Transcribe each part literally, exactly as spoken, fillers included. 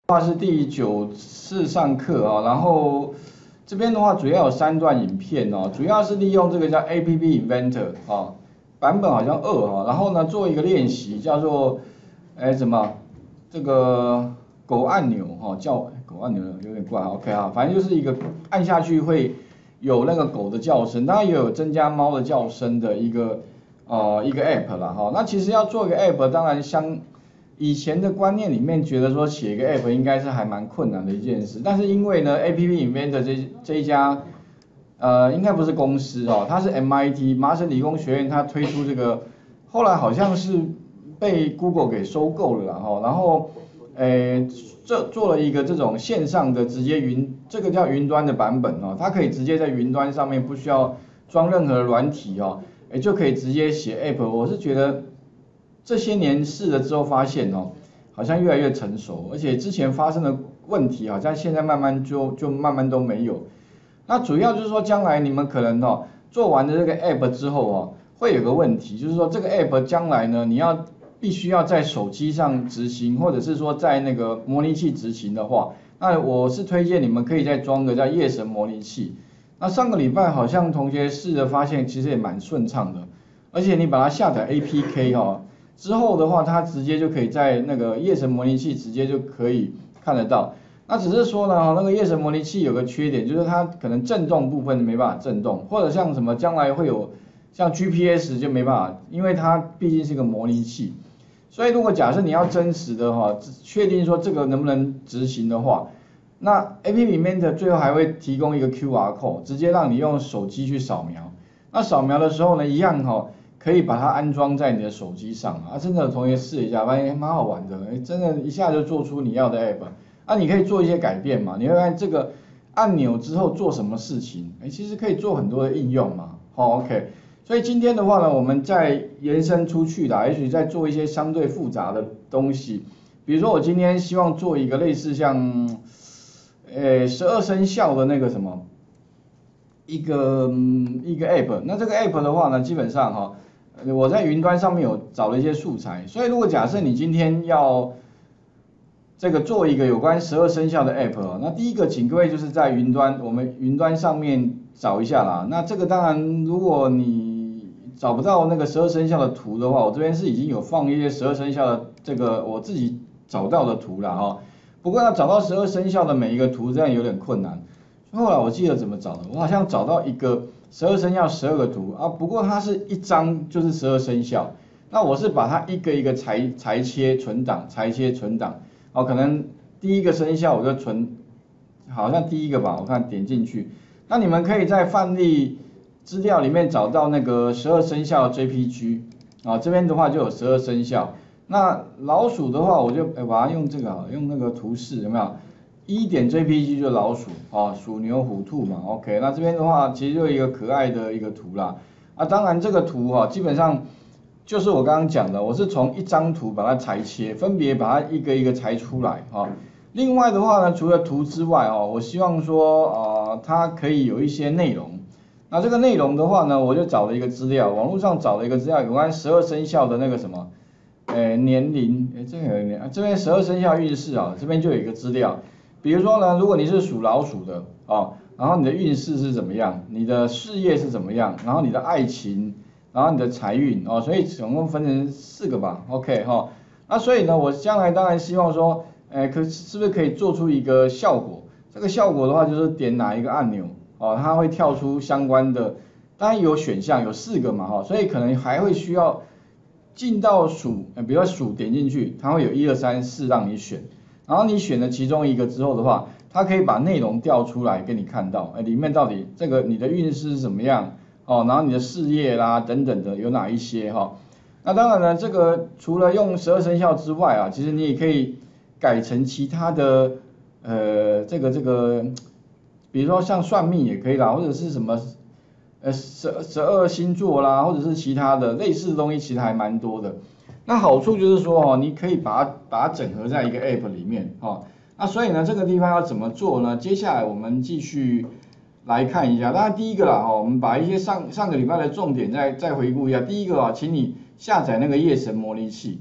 话是第九次上课啊，然后这边的话主要有三段影片哦，主要是利用这个叫 App Inventor 啊，版本好像二啊，然后呢做一个练习叫做，哎怎么这个狗按钮哈，叫狗按钮有点怪 ，OK 啊，反正就是一个按下去会有那个狗的叫声，当然也有增加猫的叫声的一个呃一个 App 啦哈，那其实要做一个 App， 当然相以前的观念里面觉得说写一个 app 应该是还蛮困难的一件事，但是因为呢 App Inventor 这这一家呃应该不是公司哦，它是 M I T 麻省理工学院它推出这个，后来好像是被 Google 给收购了啦哈，然后呃这做了一个这种线上的直接云，这个叫云端的版本哦，它可以直接在云端上面不需要装任何软体哦，哎就可以直接写 app， 我是觉得。这些年试了之后发现哦，好像越来越成熟，而且之前发生的问题好像现在慢慢就就慢慢都没有。那主要就是说将来你们可能哦做完的这个 app 之后哦，会有个问题，就是说这个 app 将来呢你要必须要在手机上执行，或者是说在那个模拟器执行的话，那我是推荐你们可以再装个叫夜神模拟器。那上个礼拜好像同学试着发现其实也蛮顺畅的，而且你把它下载 A P K 哦。之后的话，它直接就可以在那个夜神模拟器直接就可以看得到。那只是说呢，那个夜神模拟器有个缺点，就是它可能震动部分没办法震动，或者像什么将来会有像 G P S 就没办法，因为它毕竟是个模拟器。所以如果假设你要真实的哈，确定说这个能不能执行的话，那 App Inventor 最后还会提供一个 Q R code， 直接让你用手机去扫描。那扫描的时候呢，一样哈。可以把它安装在你的手机上啊，真的有同学试一下，发现蛮好玩的，真的一下就做出你要的 app， 啊，你可以做一些改变嘛，你会看这个按钮之后做什么事情，哎，其实可以做很多的应用嘛，好 ，OK， 所以今天的话呢，我们再延伸出去啦，也许再做一些相对复杂的东西，比如说我今天希望做一个类似像，呃，十二生肖的那个什么，一个、嗯、一个 app， 那这个 app 的话呢，基本上哈、哦。我在云端上面有找了一些素材，所以如果假设你今天要这个做一个有关十二生肖的 app， 那第一个请各位就是在云端，我们云端上面找一下啦。那这个当然，如果你找不到那个十二生肖的图的话，我这边是已经有放一些十二生肖的这个我自己找到的图了哈。不过要找到十二生肖的每一个图，这样有点困难。后来我记得怎么找的，我好像找到一个。十二生肖十二个图啊，不过它是一张就是十二生肖，那我是把它一个一个裁裁切存档，裁切存档，哦，可能第一个生肖我就存，好像第一个吧，我看点进去，那你们可以在范例资料里面找到那个十二生肖 J P G， 啊，这边的话就有十二生肖，那老鼠的话我就把它用这个，用那个图示有没有？一点 J P G 就老鼠啊，鼠牛虎兔嘛 ，OK， 那这边的话其实就一个可爱的一个图啦，啊，当然这个图哈、啊，基本上就是我刚刚讲的，我是从一张图把它裁切，分别把它一个一个裁出来哈、啊。另外的话呢，除了图之外哦，我希望说啊、呃，它可以有一些内容。那这个内容的话呢，我就找了一个资料，网络上找了一个资料，有关十二生肖的那个什么，呃，年龄，哎，这边有年，这边十二生肖运势啊，这边就有一个资料。比如说呢，如果你是属老鼠的哦，然后你的运势是怎么样，你的事业是怎么样，然后你的爱情，然后你的财运哦，所以总共分成四个吧 ，OK 哈、哦。那所以呢，我将来当然希望说，哎，可是不是可以做出一个效果？这个效果的话，就是点哪一个按钮哦，它会跳出相关的，当然有选项，有四个嘛哈、哦，所以可能还会需要进到鼠，比如说鼠点进去，它会有一二三四让你选。然后你选了其中一个之后的话，它可以把内容调出来给你看到，哎，里面到底这个你的运势是怎么样哦，然后你的事业啦等等的有哪一些哈、哦。那当然呢，这个除了用十二生肖之外啊，其实你也可以改成其他的呃这个这个，比如说像算命也可以啦，或者是什么呃十十二星座啦，或者是其他的类似的东西，其实还蛮多的。那好处就是说哦，你可以把它把它整合在一个 app 里面哦。那所以呢，这个地方要怎么做呢？接下来我们继续来看一下。当然第一个啦哈，我们把一些上上个礼拜的重点再再回顾一下。第一个啊，请你下载那个夜神模拟器。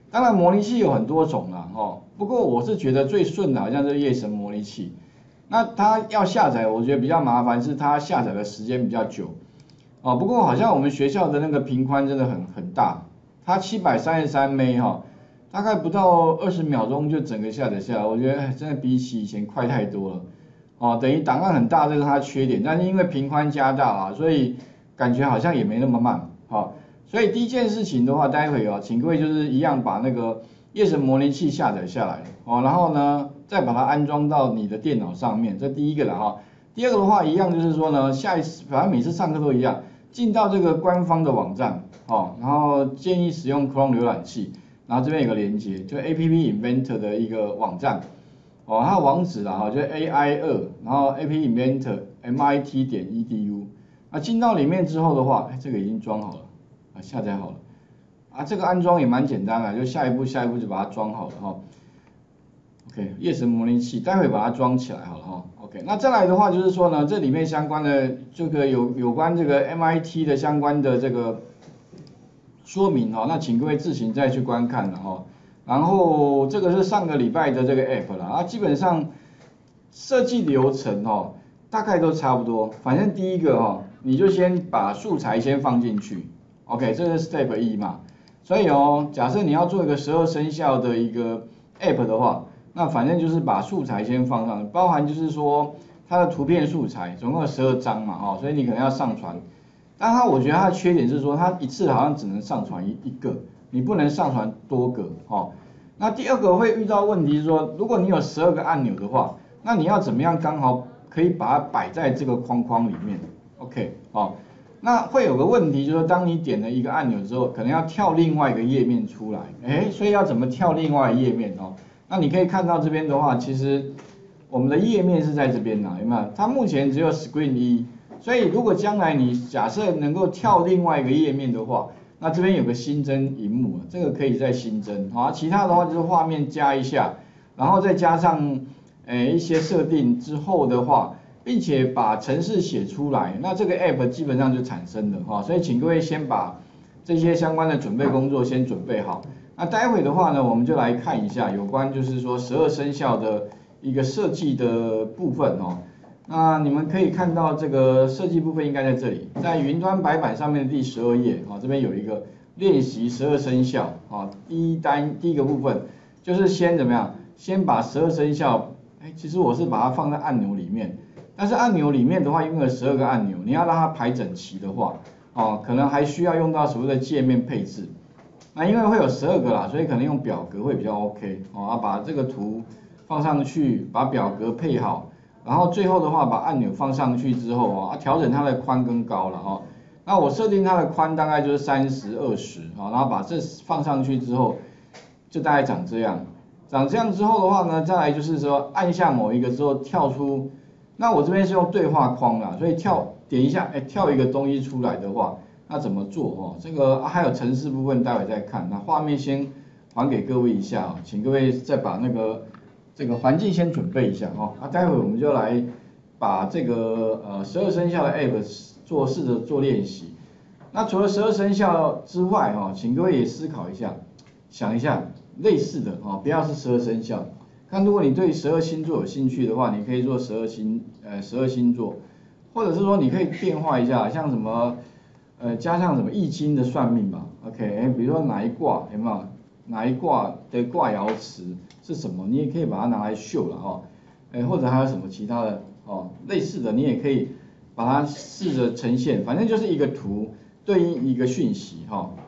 当然模拟器有很多种啦，哦，不过我是觉得最顺的好像是夜神模拟器。那它要下载，我觉得比较麻烦，是它下载的时间比较久。哦，不过好像我们学校的那个频宽真的很很大，它七百三十三 M B 哈，大概不到二十秒钟就整个下载下来，我觉得真的比起以前快太多了。哦，等于档案很大，这是它的缺点，但是因为频宽加大啊，所以感觉好像也没那么慢。好、哦，所以第一件事情的话，待会啊，请各位就是一样把那个夜神模拟器下载下来，哦，然后呢再把它安装到你的电脑上面，这第一个了哈。第二个的话一样就是说呢，下一次反正每次上课都一样，进到这个官方的网站，哦，然后建议使用 Chrome 浏览器，然后这边有个连接，就 A P P Inventor 的一个网站。哦，它的网址啦，哈，就是 A I 二，然后 A P P Inventor M I T 点 E D U。那进到里面之后的话，哎，这个已经装好了，啊，下载好了，啊，这个安装也蛮简单的，就下一步下一步就把它装好了哈。OK， 夜神模拟器，待会把它装起来好了哈。OK， 那再来的话就是说呢，这里面相关的这个有有关这个 M I T 的相关的这个说明哈，那请各位自行再去观看了哈。然后这个是上个礼拜的这个 app 啦，啊，基本上设计流程哦，大概都差不多。反正第一个哦，你就先把素材先放进去 ，OK， 这是 step 一嘛。所以哦，假设你要做一个十二生肖的一个 app 的话，那反正就是把素材先放上，包含就是说它的图片素材，总共有十二张嘛，哦，所以你可能要上传。但它我觉得它的缺点是说，它一次好像只能上传一一个。你不能上传多个哦。那第二个会遇到问题是说，如果你有十二个按钮的话，那你要怎么样刚好可以把它摆在这个框框里面 ？OK， 哦，那会有个问题就是说，当你点了一个按钮之后，可能要跳另外一个页面出来，哎，所以要怎么跳另外一个页面哦？那你可以看到这边的话，其实我们的页面是在这边呐，有没有？它目前只有 Screen 一，所以如果将来你假设能够跳另外一个页面的话，那这边有个新增萤幕，这个可以再新增，好，其他的话就是画面加一下，然后再加上诶一些设定之后的话，并且把程式写出来，那这个 app 基本上就产生了哈，所以请各位先把这些相关的准备工作先准备好。那待会的话呢，我们就来看一下有关就是说十二生肖的一个设计的部分哦。那你们可以看到这个设计部分应该在这里，在云端白板上面的第十二页啊，这边有一个练习十二生肖啊，第一单第一个部分就是先怎么样，先把十二生肖，哎，其实我是把它放在按钮里面，但是按钮里面的话，因为有十二个按钮，你要让它排整齐的话，哦，可能还需要用到所谓的界面配置。那因为会有十二个啦，所以可能用表格会比较 OK 哦，要把这个图放上去，把表格配好。然后最后的话，把按钮放上去之后啊，调整它的宽跟高了哈。那我设定它的宽大概就是三十、二十啊，然后把这放上去之后，就大概长这样。长这样之后的话呢，再来就是说按下某一个之后跳出，那我这边是用对话框啦，所以跳点一下，哎，跳一个东西出来的话，那怎么做哦？这个、啊、还有程式部分待会再看。那画面先还给各位一下，请各位再把那个。这个环境先准备一下哈，啊，待会我们就来把这个呃十二生肖的 app 做试着做练习。那除了十二生肖之外哈，请各位也思考一下，想一下类似的哈，不要是十二生肖。看如果你对十二星座有兴趣的话，你可以做十二星呃十二星座，或者是说你可以变化一下，像什么呃加上什么易经的算命吧 ，OK， 哎，比如说哪一卦有没有？哪一卦的卦爻辞是什么？你也可以把它拿来秀了哈，哎，或者还有什么其他的哦，类似的你也可以把它试着呈现，反正就是一个图对应一个讯息哈。